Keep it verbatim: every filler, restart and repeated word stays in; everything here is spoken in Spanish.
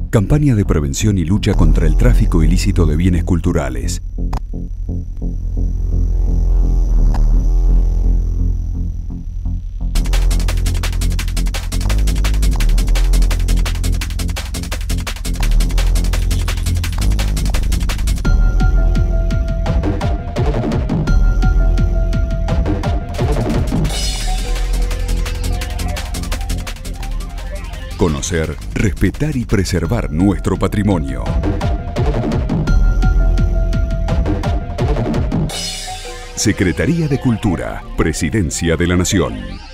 Campaña de prevención y lucha contra el tráfico ilícito de bienes culturales. Conocer, respetar y preservar nuestro patrimonio. Secretaría de Cultura, Presidencia de la Nación.